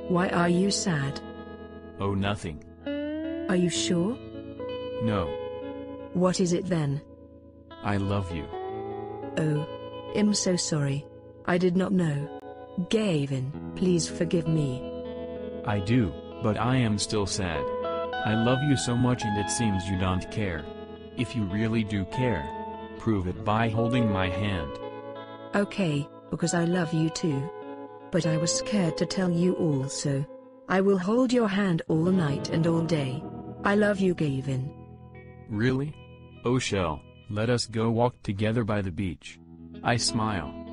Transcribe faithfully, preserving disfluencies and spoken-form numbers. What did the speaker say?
Why are you sad? Oh, nothing. Are you sure? No. What is it then? I love you. Oh. I'm so sorry. I did not know. Gavyn, please forgive me. I do, but I am still sad. I love you so much and it seems you don't care. If you really do care, prove it by holding my hand. Okay, because I love you too. But I was scared to tell you also. I will hold your hand all night and all day. I love you, Gavyn. Really? Oh, Shell, let us go walk together by the beach. I smile.